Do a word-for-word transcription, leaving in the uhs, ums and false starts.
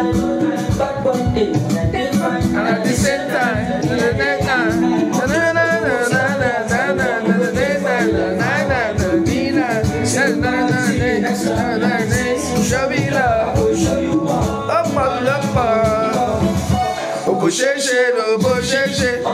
And at the same time, show me love. Up, up, up. Oh, shit, shit, oh, shit, shit.